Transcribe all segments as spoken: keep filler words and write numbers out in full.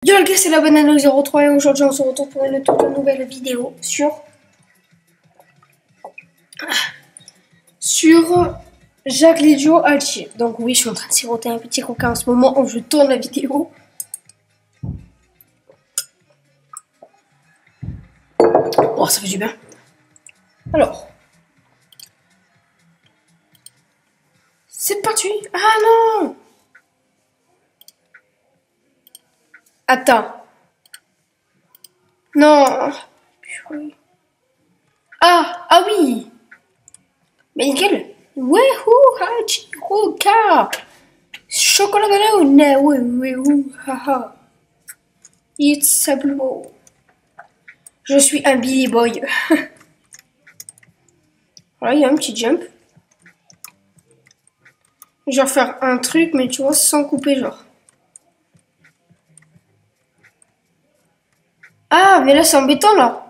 Yo les gars, c'est la banane zéro trois et aujourd'hui on se retrouve pour une toute nouvelle vidéo sur sur Jacques Lidio Alchi. Donc oui, je suis en train de siroter un petit coca en ce moment où je tourne la vidéo. Oh, ça fait du bien. Alors, c'est parti. Ah non. Attends. Non. Ah, ah oui. Mais nickel. Wouhou, hachi, roka. Chocolat banane, oui, oui, oui, haha. It's a blue. Je suis un Billy Boy. Voilà, il y a un petit jump. Genre faire un truc, mais tu vois, sans couper, genre. Ah, mais là, c'est embêtant, là.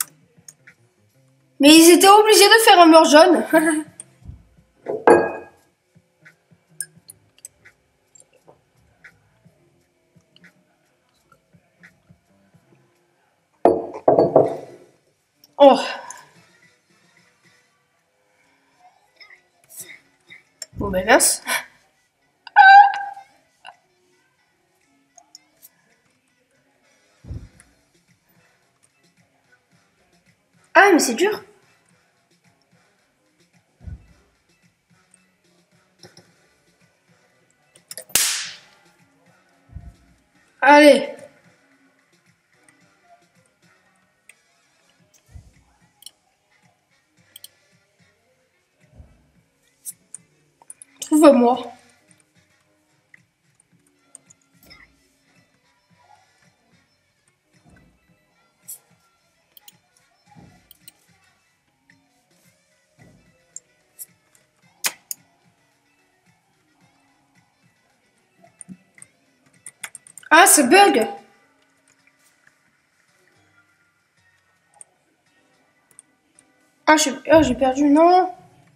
Mais ils étaient obligés de faire un mur jaune. Oh. Bon, ben mince. Ah, mais c'est dur. Allez. Trouve-moi. Ah, c'est bug. Ah, j'ai oh, j'ai perdu, non.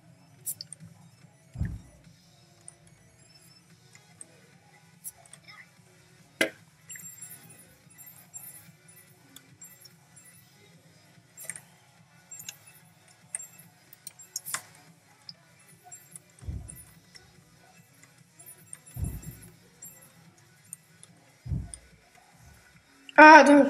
Ah, donc.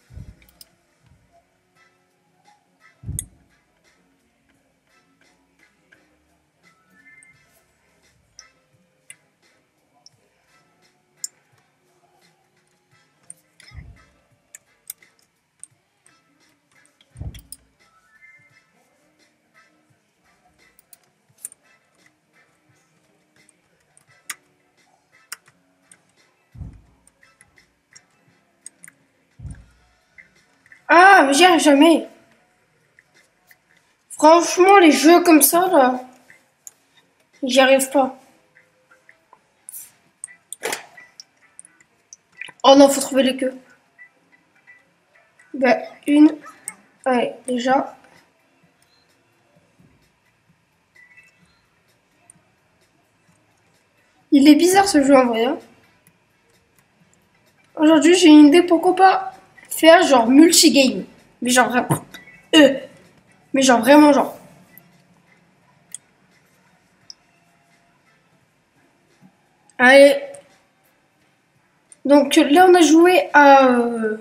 Ah, mais j'y arrive jamais. Franchement, les jeux comme ça, là, j'y arrive pas. Oh non, faut trouver les queues. Ben, une. Ouais, déjà. Il est bizarre ce jeu en vrai. Hein. Aujourd'hui, j'ai une idée, pourquoi pas faire genre multi-game. Mais genre vraiment. Euh, mais genre vraiment genre. Allez. Donc là, on a joué à. Euh,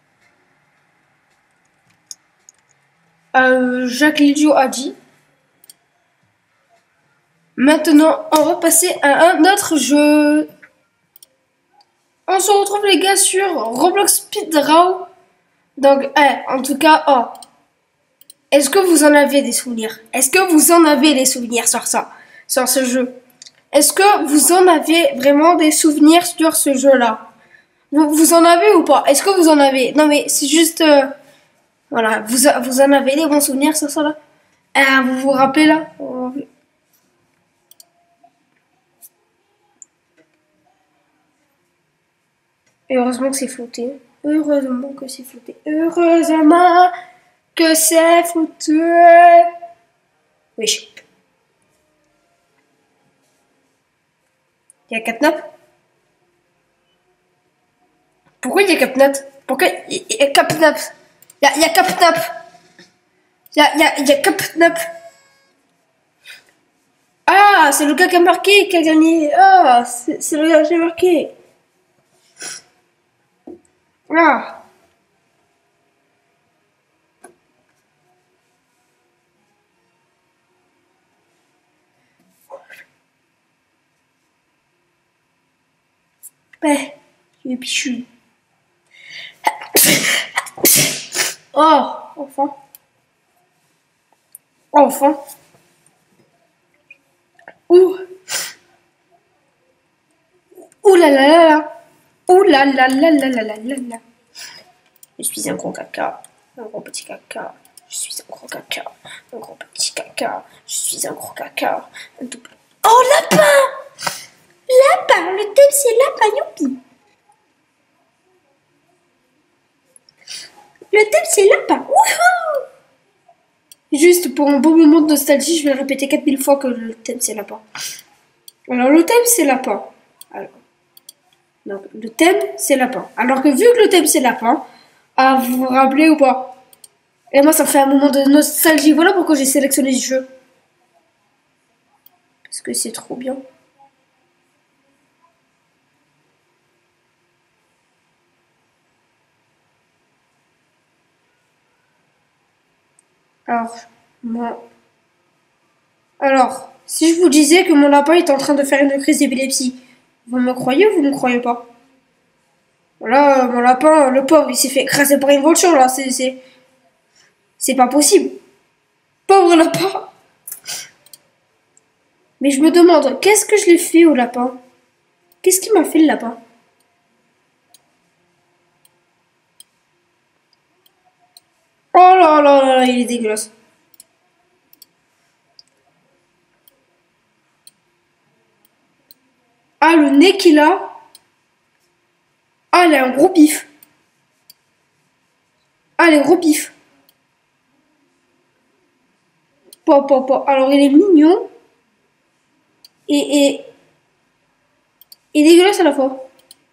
à euh, Jacques Lidio a dit. Maintenant, on va passer à un autre jeu. On se retrouve les gars sur Roblox Speedraw. Donc, eh, en tout cas, oh. Est-ce que vous en avez des souvenirs? Est-ce que vous en avez des souvenirs sur ça? Sur ce jeu? Est-ce que vous en avez vraiment des souvenirs sur ce jeu-là? vous, vous en avez ou pas? Est-ce que vous en avez? Non mais c'est juste... Euh, voilà, vous, vous en avez des bons souvenirs sur ça là? Ah, vous vous rappelez là? Et heureusement que c'est flouté. Heureusement que c'est flouté. Heureusement que c'est flouté. Oui. Il y a quatre nappes. Pourquoi il y a Capnap? Pourquoi il y a Capnap? Il y a, il y a Capnap. Il y a, il y a, il y a Capnap. Ah, c'est le gars qui a marqué qui a gagné. Ah, c'est le gars qui a marqué. Ah. Ouais, il est pichu. Oh, enfin. Enfin. Ouh. Ouh là là là là. Ouh là là là là là là là là. Je suis un gros caca. Un gros petit caca. Je suis un gros caca. Un gros petit caca. Je suis un gros caca. Un tout... Oh, lapin! Lapin! Le thème c'est lapin, youpi! Le thème c'est lapin. Wouhou! Juste pour un bon moment de nostalgie, je vais répéter quatre mille fois que le thème c'est lapin. Alors le thème c'est lapin. Alors, donc le thème c'est lapin. Alors que vu que le thème c'est lapin, ah, vous vous rappelez ou pas? Et moi ça me fait un moment de nostalgie. Voilà pourquoi j'ai sélectionné ce jeu. Parce que c'est trop bien. Alors, moi... Alors, si je vous disais que mon lapin est en train de faire une crise d'épilepsie, vous me croyez ou vous ne me croyez pas? Voilà, mon lapin, le pauvre, il s'est fait écraser par une voiture, là, c'est... C'est c'est pas possible. Pauvre lapin. Mais je me demande, qu'est-ce que je l'ai fait au lapin? Qu'est-ce qui m'a fait le lapin? Oh là là là là, il est dégueulasse. Ah, le nez qu'il a. Ah, il a un gros pif. Ah, il est gros pif. Pa, pa, pa. Alors, il est mignon. Et, et, et dégueulasse à la fois.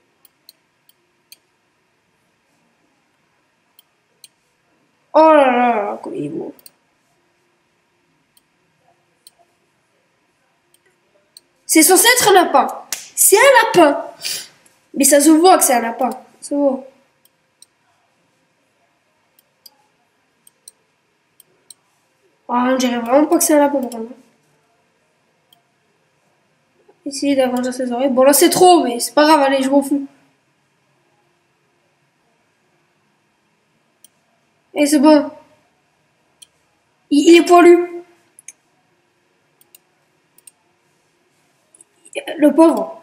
Oh là là là, comme il est beau. C'est censé être un lapin. C'est un lapin. Mais ça se voit que c'est un lapin. Ça se voit. Ah, on dirait vraiment pas que c'est un lapin, vraiment. Essayer d'agrandir ses oreilles. Bon, là, c'est trop, mais c'est pas grave, allez, je m'en fous. Et c'est bon. Il, il est poilu. Le pauvre.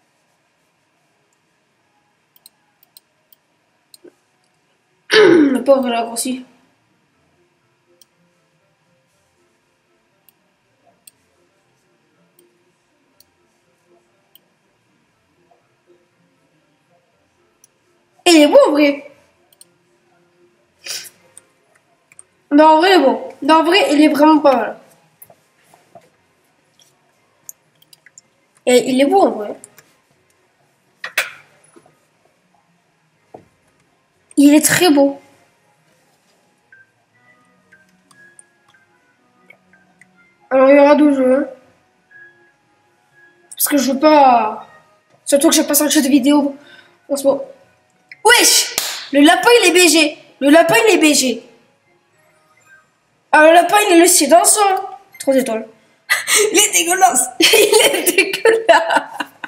Le pauvre, il a grossi. Et il est beau en vrai. Non, en vrai, il est bon. Non, en vrai, il est vraiment pas mal. Et il est beau en vrai. Il est très beau. Alors, il y aura deux jeux. Parce que je veux pas... Surtout que j'ai pas sorti de vidéo en ce moment. Wesh! Le lapin, il est B G. Le lapin, il est B G. Alors, le lapin, il est le sien dans son... Trois étoiles. Il est dégueulasse. Il est dégueulasse.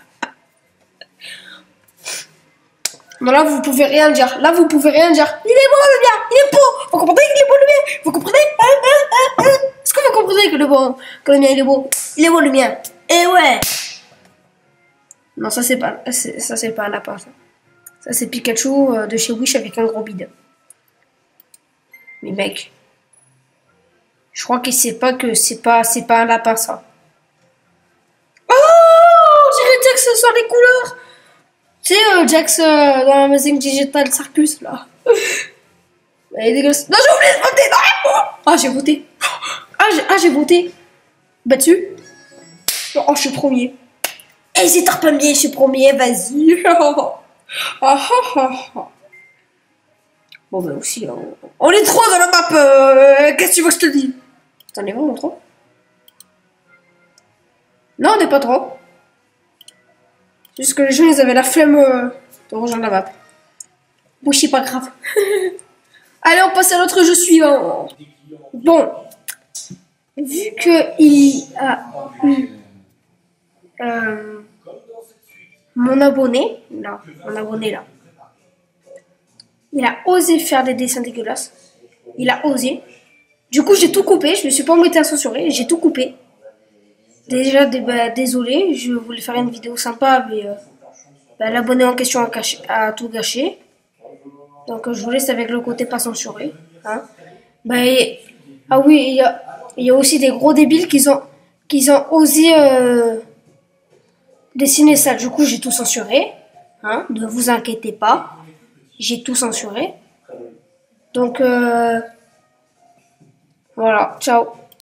Non, là, vous pouvez rien dire. Là, vous pouvez rien dire. Il est beau, le mien. Il est beau. Vous comprenez qu'il est beau, le mien? Vous comprenez? Hein, hein, hein, hein. Est-ce que vous comprenez que le, bon, que le mien, il est beau? Il est beau, le mien. Eh ouais. Non, ça, c'est pas, ça, c'est pas un lapin, ça. Ça, c'est Pikachu euh, de chez Wish avec un gros bide. Mais mec, je crois qu'il sait pas que c'est pas, c'est pas un lapin, ça. Oh, j'irais dire que ce sont les couleurs. Tu sais, euh, Jax euh, dans Amazing Digital Circus, là. Elle est dégueulasse. Non, j'ai oublié de voter. Non, ah, j'ai voté. Ah, j'ai ah, j'ai voté. Battu. Oh, je suis premier. Et c'est premier, je suis premier, vas-y. Ah ah ah ah. Bon, bah aussi, hein. On est trois dans la map. euh, Qu'est-ce que tu veux que je te dise? T'en es vraiment trop? Non, on n'est pas trop. C'est juste que les gens, ils avaient la flemme euh, de rejoindre la map. Bon, c'est pas grave. Allez, on passe à l'autre jeu suivant. Bon. Vu que il a eu euh, mon abonné, là, mon abonné là, il a osé faire des dessins dégueulasses. Il a osé. Du coup, j'ai tout coupé. Je me suis pas embêté à censurer. J'ai tout coupé. Déjà, dé- bah, désolé. Je voulais faire une vidéo sympa, mais euh, bah, l'abonné en question a, caché- a tout gâché. Donc, euh, je vous laisse avec le côté pas censuré. Hein. Bah, et- ah oui, il y a, il y a aussi des gros débiles qui ont, qui ont osé euh, dessiner ça. Du coup, j'ai tout censuré. Hein. Ne vous inquiétez pas. J'ai tout censuré. Donc, euh, voilà. Ciao.